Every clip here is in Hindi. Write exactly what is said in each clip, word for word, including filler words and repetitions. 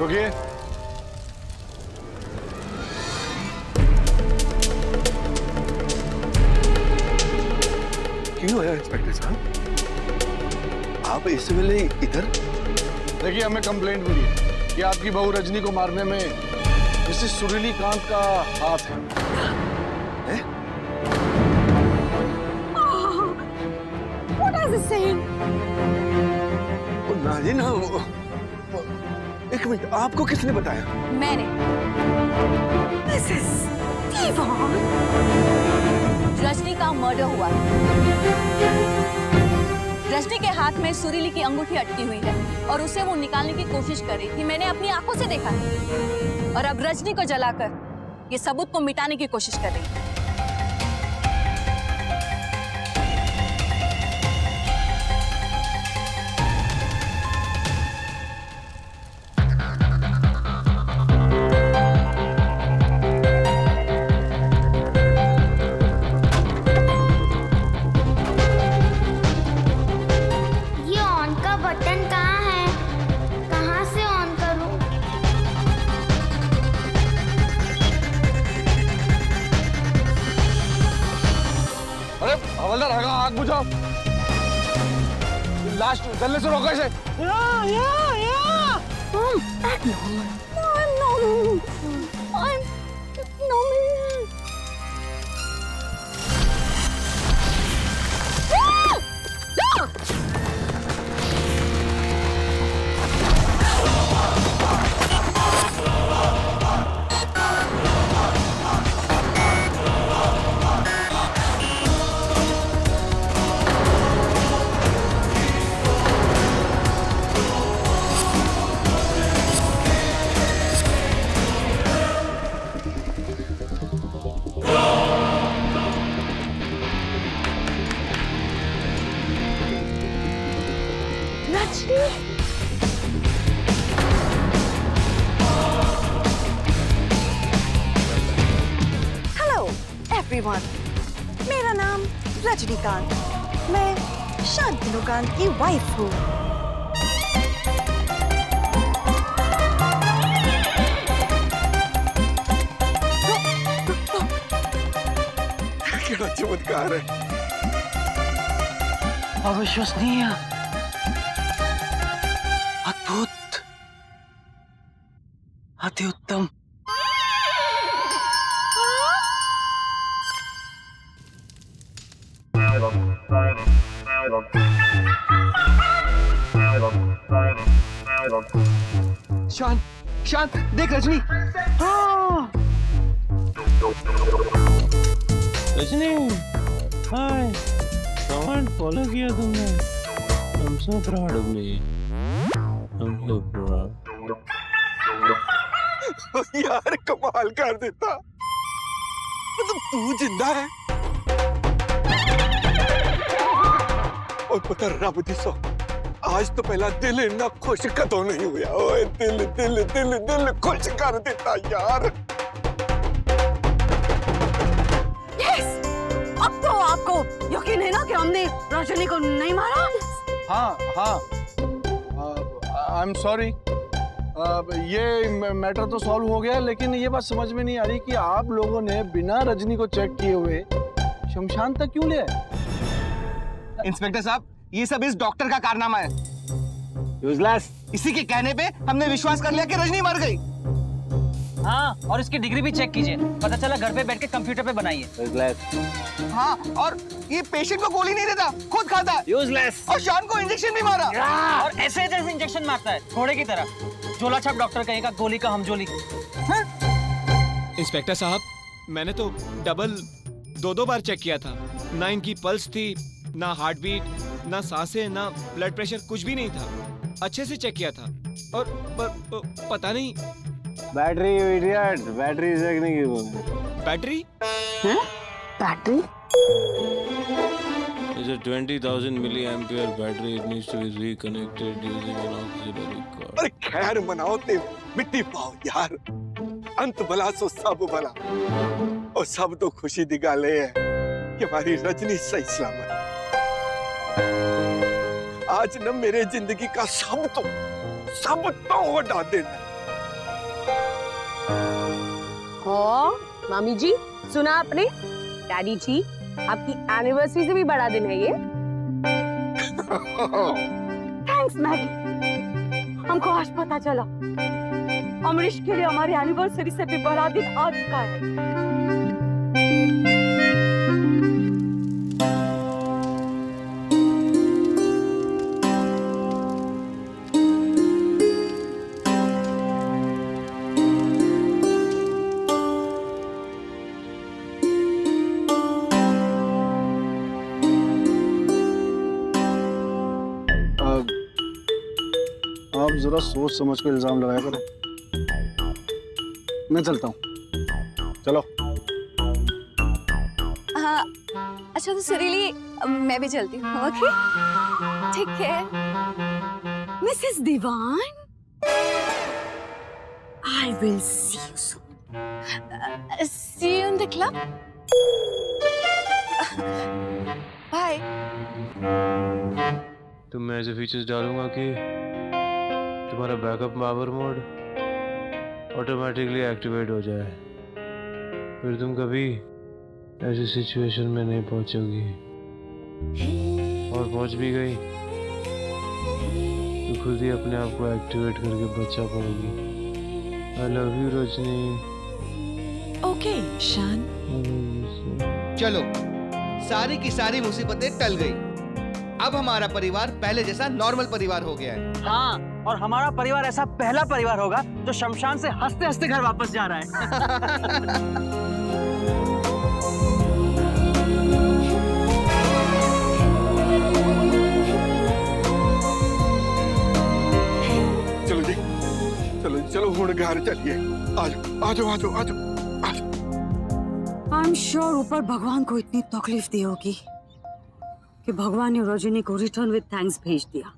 रुकिए। क्यों है इंस्पेक्टर साहब, आप इस वेले इधर? देखिए, हमें कंप्लेंट मिली है कि आपकी बहू रजनी को मारने में मिसेस सुरीली कांत का हाथ है। है? What is he saying? ओ नाज़िन, एक मिनट, आपको किसने बताया? मैंने। मिसेस दीवान। रजनी का मर्डर हुआ है। रजनी के हाथ में सुरीली की अंगूठी अटकी हुई है और उसे वो निकालने की कोशिश कर रही थी। मैंने अपनी आंखों से देखा है। और अब रजनी को जलाकर ये सबूत को मिटाने की कोशिश कर रही है। आग बुझाओ, लास्ट जलने से रोको इसे। या, या, या। Mom, act normal. No, I'm normal. I'm normal. Ah! No! Hello everyone, मेरा नाम रजनीकांत, मैं शांतनु कांत की वाइफ हूँ। क्या चमत्कार है, अविश्वसनीय, अद्भुत, अति उत्तम। शांत, शांत, देख रजनी। हाँ। रजनी, हाय, कमांड फॉलो किया तुमने। I'm so proud of me. I'm so proud. यार कमाल कर देता, मतलब तू जिंदा है और पता रब दी सौ, आज तो पहला दिल इतना खुश कदों नहीं हुआ। ओए दिल दिल दिल दिल खुश कर देता यार। Yes! अब तो आपको यकीन है ना कि हमने रजनी को नहीं मारा? हाँ हाँ, आई एम सॉरी। ये मैटर तो सॉल्व हो गया, लेकिन ये बात समझ में नहीं आ रही कि आप लोगों ने बिना रजनी को चेक किए हुए शमशान तक क्यों ले आए? इंस्पेक्टर साहब, ये सब इस डॉक्टर का कारनामा है। यूजलेस। इसी के कहने पे हमने विश्वास कर लिया कि रजनी मर गई। हाँ, और इसकी डिग्री भी चेक कीजिए, पता चला घर पे बैठ के कंप्यूटर पे बनाई है। यूजलेस। हाँ, और ये पेशेंट को गोली नहीं देता, खुद खाता है। यूजलेस। और शान को इंजेक्शन भी मारा। और ऐसे जैसे इंजेक्शन मारता है, घोड़े की तरह। झोला छाप डॉक्टर कहेगा, गोली का हमजोली। हाँ? इंस्पेक्टर साहब, मैंने तो डबल दो दो बार चेक किया था। ना इनकी पल्स थी, ना हार्ट बीट, ना सांसें, ना ब्लड प्रेशर, कुछ भी नहीं था। अच्छे से चेक किया था। और पर, पता नहीं, बैटरी इडियट, बैटरी चेक नहीं की वो। Battery? Battery? It's a twenty thousand milliampere battery. It needs to be reconnected using an auxiliary cord. अरे खैर मनाओ ते मिट्टी पाओ यार, अंत भला सो सब भला। और सब तो खुशी दी गल है कि हमारी रजनी सही सलामत। आज न मेरे जिंदगी का सब तो सब तो वड्डा दिन है। हाँ मामी जी, सुना आपने? डैडी जी, आपकी एनिवर्सरी से भी बड़ा दिन है ये। थैंक्स मैगी, हमको आज पता चला अमरीश के लिए हमारी एनिवर्सरी से भी बड़ा दिन आज का है। आप जरा सोच समझ कर इल्जाम लगाया करो। मैं चलता हूँ, चलो। हाँ, अच्छा तो सुरीली मैं भी चलती हूँ। ओके ठीक है। Mrs Diwan, I will see you soon. Uh, see you in the club. Bye. तो मैं ऐसे फीचर्स डालूंगा कि तुम्हारा backup power mode automatically activate हो जाए, फिर तुम कभी ऐसी सिचुएशन में नहीं पहुंचोगी, और पहुंच भी गई तो खुद ही अपने आप को एक्टिवेट करके बचा पाएगी। I love you Rajni. Okay Shaan. चलो, सारी की सारी मुसीबतें टल गई। अब हमारा परिवार पहले जैसा नॉर्मल परिवार हो गया है। हाँ, और हमारा परिवार ऐसा पहला परिवार होगा जो शमशान से हंसते हंसते घर वापस जा रहा है। चलो जी, चलो चलो हुण घर चलिए। आजो आजो आजो आजो आजो। आई एम श्योर ऊपर भगवान को इतनी तकलीफ दी होगी कि भगवान ने रजनी को रिटर्न विद थैंक्स भेज दिया।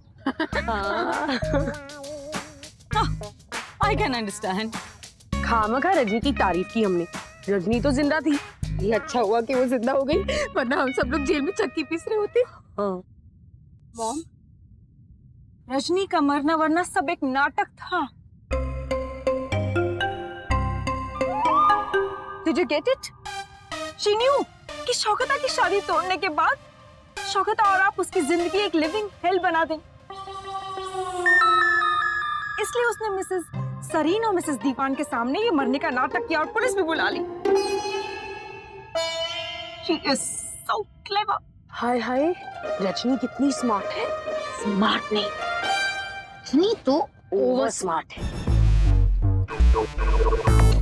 I can understand. खामखा रजनी की तारीफ की हमने। रजनी तो जिंदा थी, ये अच्छा हुआ कि वो जिंदा हो गई, वरना हम सब लोग जेल में चक्की पीस रहे होते। हाँ। मॉम, रजनी का मरना वरना सब एक नाटक था। Did you get it? She knew कि शौकता की शादी तोड़ने के बाद शौकता और आप उसकी जिंदगी एक लिविंग हेल बना दें। इसलिए उसने मिसेस सरीन और मिसेस दीवान के सामने ये मरने का नाटक किया और पुलिस भी बुला ली। She is so clever. हाय हाय, रजनी कितनी स्मार्ट है। स्मार्ट नहीं, रजनी तो ओवर स्मार्ट है।